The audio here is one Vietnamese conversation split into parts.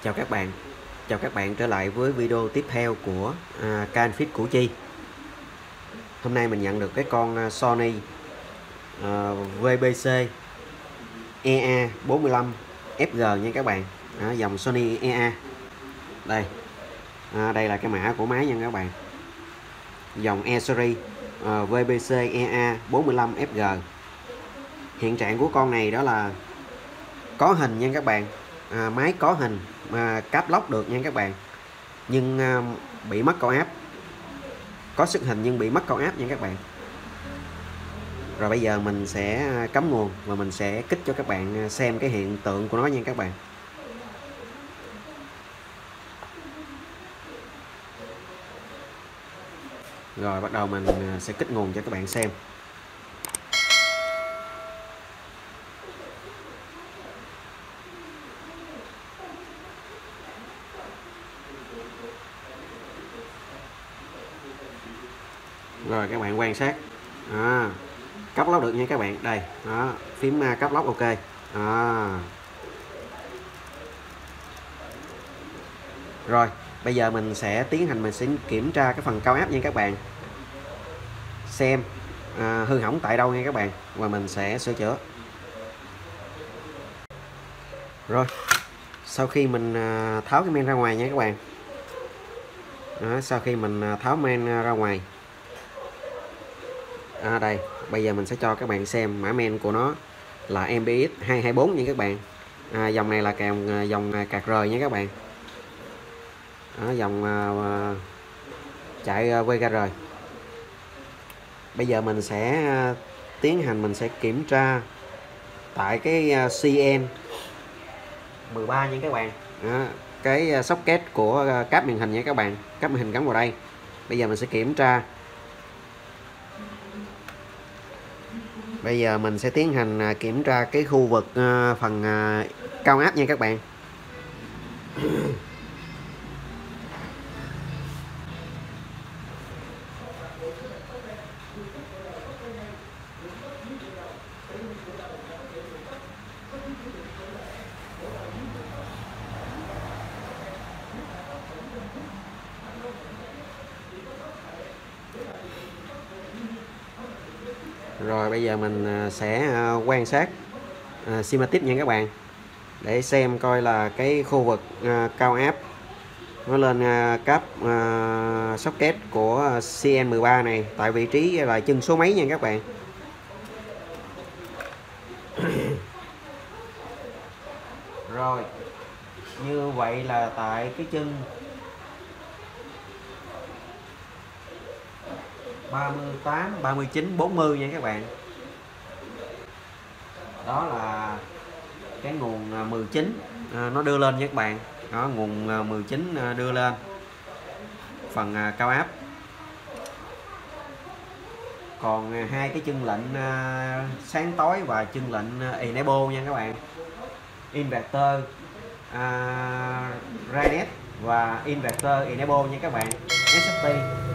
Chào các bạn. Chào các bạn trở lại với video tiếp theo của Canfit Củ Chi. Hôm nay mình nhận được cái con Sony VBC EA45 FG nha các bạn. Dòng Sony EA. Đây. Đây là cái mã của máy nha các bạn. Dòng E series VBC EA45 FG. Hiện trạng của con này đó là có hình nha các bạn. Máy có hình mà cáp lóc được nha các bạn, nhưng bị mất cao áp. Có xuất hình nhưng bị mất cao áp nha các bạn. Rồi bây giờ mình sẽ cắm nguồn và mình sẽ kích cho các bạn xem cái hiện tượng của nó nha các bạn. Rồi bắt đầu mình sẽ kích nguồn cho các bạn xem. Rồi các bạn quan sát, cáp lóc được nha các bạn. Đây, đó, phím cáp lóc ok. Rồi bây giờ mình sẽ tiến hành, mình sẽ kiểm tra cái phần cao áp nha các bạn, xem hư hỏng tại đâu nha các bạn, và mình sẽ sửa chữa. Rồi sau khi mình tháo cái men ra ngoài nha các bạn. Sau khi mình tháo men ra ngoài, đây bây giờ mình sẽ cho các bạn xem mã men của nó là MPX 224 nha các bạn. Dòng này là dòng card rời nha các bạn. Dòng chạy VGR. Bây giờ mình sẽ tiến hành, mình sẽ kiểm tra tại cái CN13 nha các bạn. Cái socket của cáp màn hình nha các bạn, cáp màn hình gắn vào đây. Bây giờ mình sẽ kiểm tra. Bây giờ mình sẽ tiến hành kiểm tra cái khu vực phần cao áp nha các bạn. Rồi bây giờ mình sẽ quan sát schematic nha các bạn, để xem coi là cái khu vực cao áp nó lên cáp socket của CN13 này tại vị trí là chân số mấy nha các bạn. Rồi như vậy là tại cái chân 38, 39, 40 nha các bạn. Đó là cái nguồn 19 nó đưa lên nha các bạn. Đó, nguồn 19 đưa lên phần cao áp. Còn hai cái chân lệnh sáng tối và chân lệnh enable nha các bạn. Inverter reset và inverter enable nha các bạn. SFT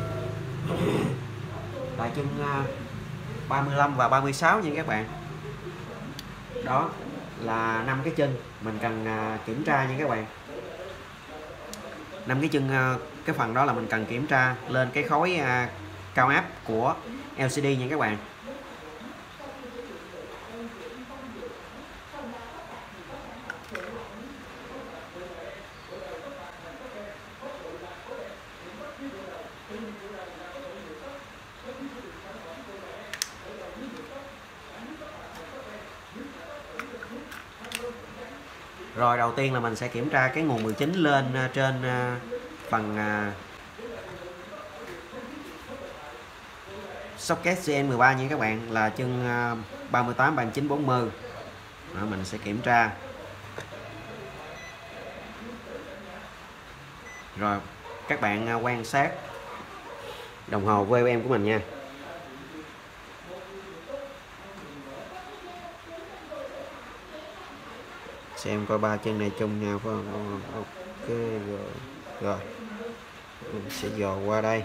tại chân 35 và 36 nha các bạn. Đó là 5 cái chân mình cần kiểm tra nha các bạn. 5 cái chân, cái phần đó là mình cần kiểm tra lên cái khối cao áp của LCD nha các bạn. Rồi đầu tiên là mình sẽ kiểm tra cái nguồn 19 lên trên phần socket CN13 nha các bạn, là chân 38, 39, 40. Đó, mình sẽ kiểm tra. Rồi các bạn quan sát đồng hồ VOM của mình nha. Xem coi ba chân này chung nhau phải không? Ok rồi. Rồi mình sẽ dò qua đây,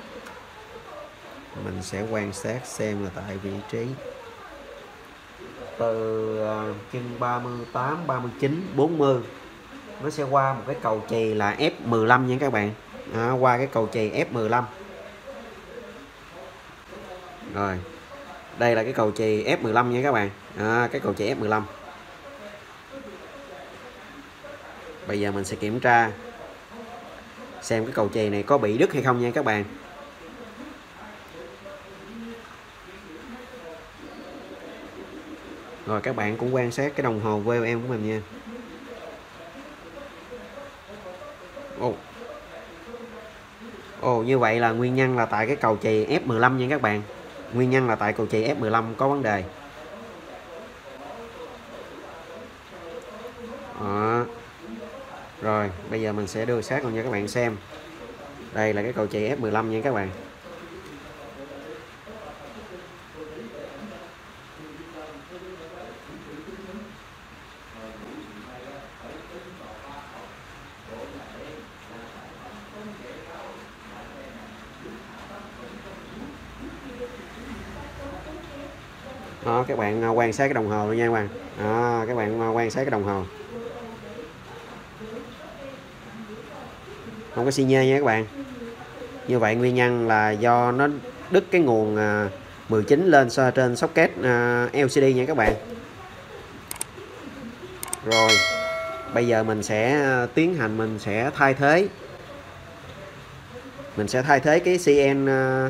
mình sẽ quan sát xem là tại vị trí từ chân 38, 39, 40 nó sẽ qua một cái cầu chì là F15 nha các bạn. Qua cái cầu chì F15. Rồi đây là cái cầu chì F15 nha các bạn. Cái cầu chì F15. Bây giờ mình sẽ kiểm tra xem cái cầu chì này có bị đứt hay không nha các bạn. Rồi các bạn cũng quan sát cái đồng hồ VOM của mình nha. Như vậy là nguyên nhân là tại cái cầu chì F15 nha các bạn. Nguyên nhân là tại cầu chì F15 có vấn đề. Rồi bây giờ mình sẽ đưa sát luôn cho các bạn xem. Đây là cái cầu chì F15 nha các bạn. Đó, các bạn quan sát cái đồng hồ luôn nha các bạn. Các bạn quan sát cái đồng hồ. Không có xi nhê nha các bạn. Như vậy nguyên nhân là do nó đứt cái nguồn 19 lên trên socket LCD nha các bạn. Rồi bây giờ mình sẽ tiến hành mình sẽ thay thế cái CN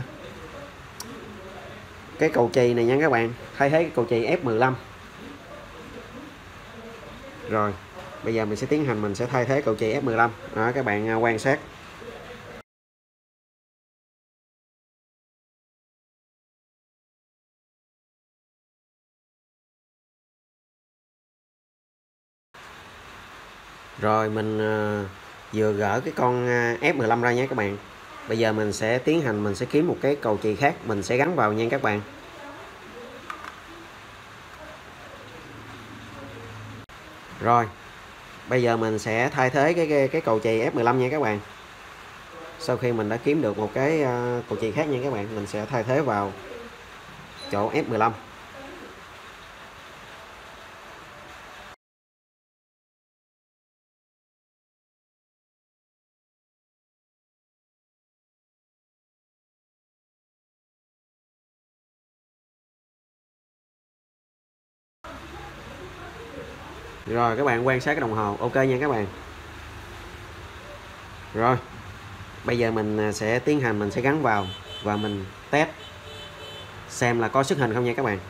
cái cầu chì này nha các bạn, thay thế cái cầu chì F15. Rồi bây giờ mình sẽ tiến hành mình sẽ thay thế cầu chì F15. Đó, các bạn quan sát. Rồi mình vừa gỡ cái con F15 ra nhé các bạn. Bây giờ mình sẽ tiến hành mình sẽ kiếm một cái cầu chì khác mình sẽ gắn vào nha các bạn. Rồi bây giờ mình sẽ thay thế cái cầu chì F15 nha các bạn. Sau khi mình đã kiếm được một cái cầu chì khác nha các bạn, mình sẽ thay thế vào chỗ F15. Rồi các bạn quan sát cái đồng hồ. Ok nha các bạn. Rồi bây giờ mình sẽ tiến hành mình sẽ gắn vào và mình test xem là có xuất hình không nha các bạn.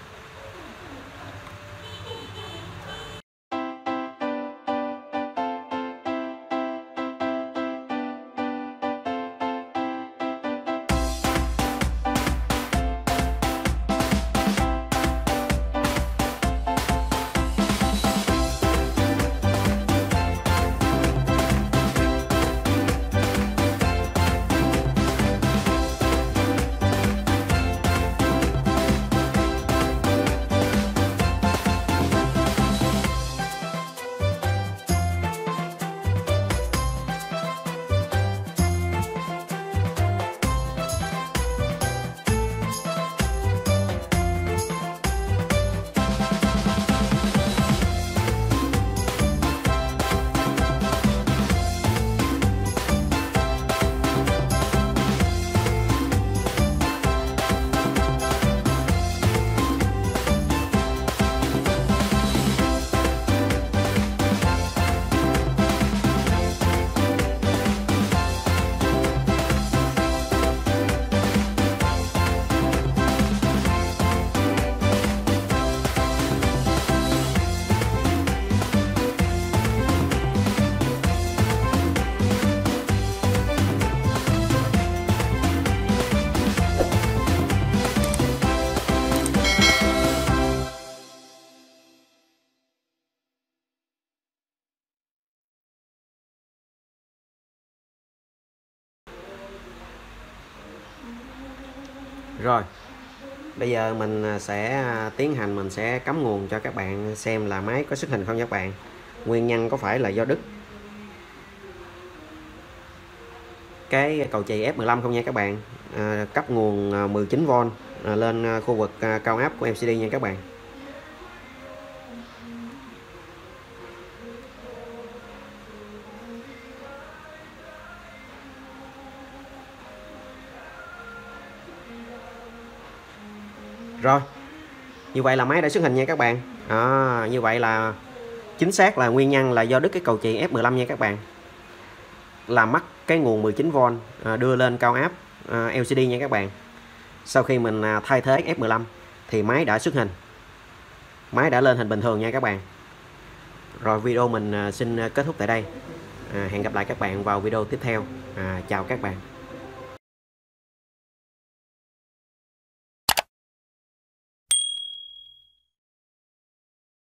Rồi bây giờ mình sẽ tiến hành mình sẽ cắm nguồn cho các bạn xem là máy có xuất hình không nha các bạn. Nguyên nhân có phải là do đứt cái cầu chì F15 không nha các bạn. Cấp nguồn 19V lên khu vực cao áp của LCD nha các bạn. Rồi, như vậy là máy đã xuất hình nha các bạn. Như vậy là chính xác là nguyên nhân là do đứt cái cầu chì F15 nha các bạn, làm mất cái nguồn 19V đưa lên cao áp LCD nha các bạn. Sau khi mình thay thế F15 thì máy đã xuất hình, máy đã lên hình bình thường nha các bạn. Rồi video mình xin kết thúc tại đây. Hẹn gặp lại các bạn vào video tiếp theo. Chào các bạn.